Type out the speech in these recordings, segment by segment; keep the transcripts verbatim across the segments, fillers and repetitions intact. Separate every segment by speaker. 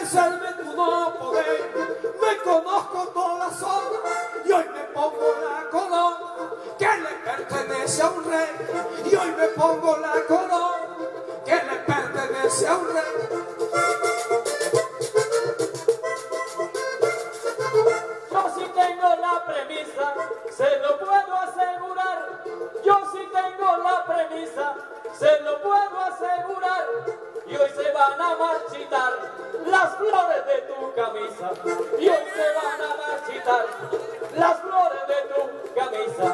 Speaker 1: vencerme tú no podés. Me conozco toda sola y hoy me pongo la corona que le pertenece a un rey. Y hoy me pongo la corona que le pertenece a un rey.
Speaker 2: Yo sí tengo la premisa, se lo puedo asegurar. Yo sí tengo la premisa, se lo puedo asegurar. Y hoy se van a marchitar las flores de tu camisa. Y hoy se van a marchitar las flores de tu camisa.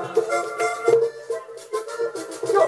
Speaker 1: Yo,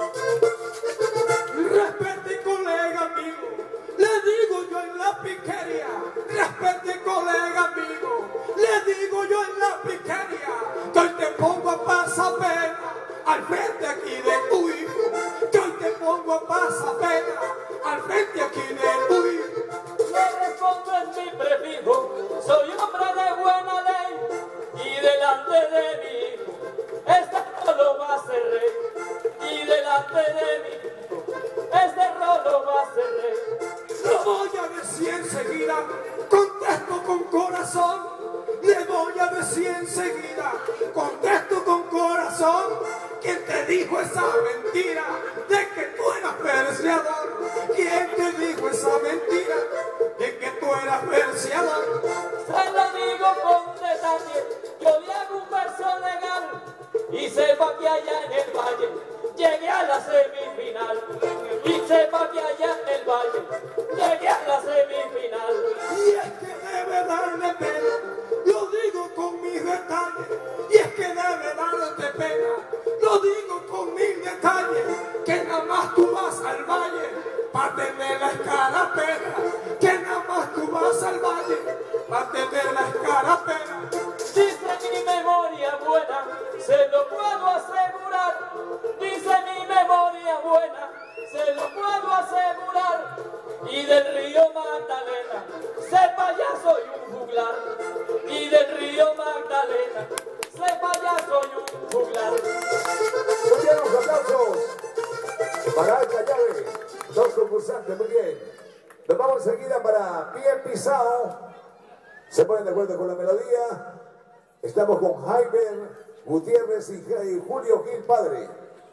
Speaker 1: respete colega amigo, le digo yo en la piquería. Respete colega amigo, le digo yo en la piquería. Que hoy te pongo a pasapena al frente aquí de tu hijo. Que hoy te pongo a pasapena al frente aquí de tu hijo.
Speaker 2: Le respondo en mi prefijo, soy hombre de buena ley. Y delante de mi hijo, este rolo va a ser rey. Y delante de mi hijo, este rolo va a ser rey.
Speaker 1: Lo voy a decir enseguida, contesto con corazón. Le voy a decir enseguida, contesto con corazón. ¿Quién te dijo esa mentira de que tú eras perseador? ¿Quién te dijo esa mentira de que tú eras perseador?
Speaker 2: Se lo digo con detalle, yo le hago un verso legal. Y sepa que allá en el valle llegué a la semifinal. Y sepa que allá en el valle llegué a la semifinal.
Speaker 1: Y es que debe darle pena, lo digo con mis detalles. Y es que debe darte pena, lo digo con mis detalles. Que nada más tú vas al valle para tener la escarapela. Que nada más tú vas al valle para tener la escarapela.
Speaker 2: Dice mi memoria buena, se lo puedo asegurar. Dice mi memoria buena, se lo puedo asegurar. Y del río Magdalena, sepa ya soy un juglar. Y del río Magdalena, sepa ya soy un juglar.
Speaker 3: Muy bien, los aplausos para esta llave. Dos concursantes, muy bien. Nos vamos enseguida para Pie Pisao. ¿Se ponen de acuerdo con la melodía? Estamos con Jaime Gutiérrez y Julio Gil Padre.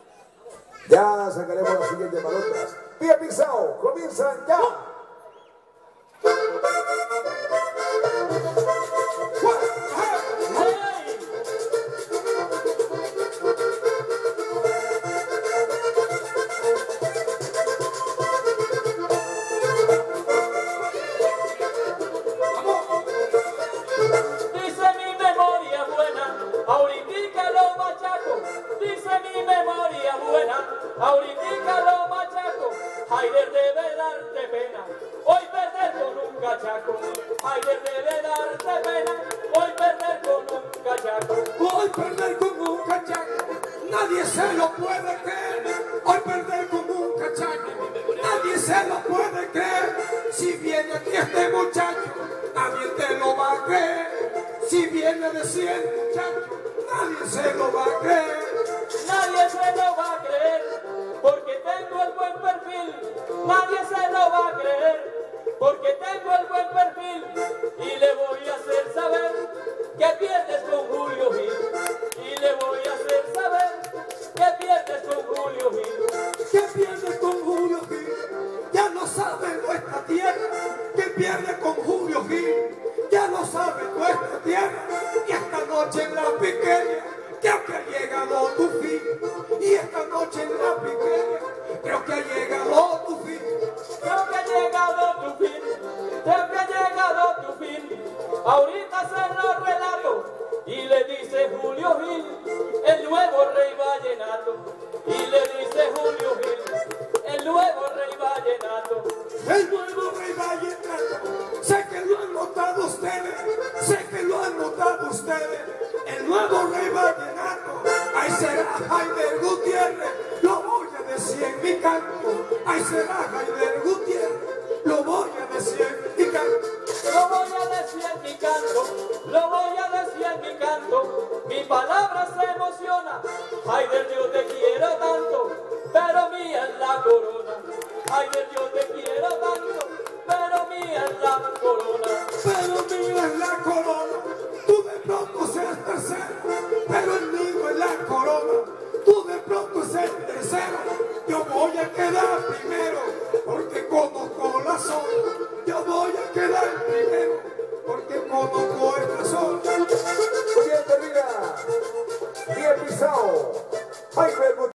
Speaker 3: Ya sacaremos las siguientes balotas. Pie Pisao, comienzan ya.
Speaker 2: Dice mi memoria buena, ahorita lo machaco. Dice mi memoria buena, ahorita lo machaco. Haider debe darte pena, hoy perder con un cachaco. Haider debe darte pena, hoy perder con un cachaco.
Speaker 1: Hoy perder con un cachaco, nadie se lo puede creer. Hoy perder con un cachaco, nadie se lo puede creer. Si viene aquí este muchacho, nadie te lo va a creer. Si viene de cien muchachos, nadie se lo va a creer.
Speaker 2: Nadie se lo va a creer, porque tengo el buen perfil. Nadie se lo va a creer, porque tengo el buen perfil. Y le voy a hacer saber que pierdes con Julio Gil. Y le voy a hacer saber que pierdes con Julio Gil.
Speaker 1: Que pierde con Julio Gil, ya lo sabe nuestra tierra. Que pierde con Julio Gil, ya lo sabe nuestra tierra. Y esta noche en la piquería creo que ha llegado tu fin. Y esta noche en la piquería creo que ha llegado tu fin.
Speaker 2: Creo que ha llegado tu fin, creo que ha llegado tu fin. Ahorita se lo relato y le dice Julio Gil, el nuevo rey vallenato. Y le dice Julio Gil, el nuevo rey vallenato.
Speaker 1: El nuevo rey vallenato, sé que lo han notado ustedes, sé que lo han notado ustedes. El nuevo rey vallenato, ahí será Jaime Gutiérrez, lo voy a decir en mi canto. Ahí será Jaime Gutiérrez, lo voy a decir en mi canto.
Speaker 2: Lo voy a decir en mi canto, lo voy a decir en mi canto. Mi palabra se emociona, Haider, yo te quiero tanto, pero mía es la corona. Haider, yo te quiero tanto, pero mía es la corona.
Speaker 1: queda primero.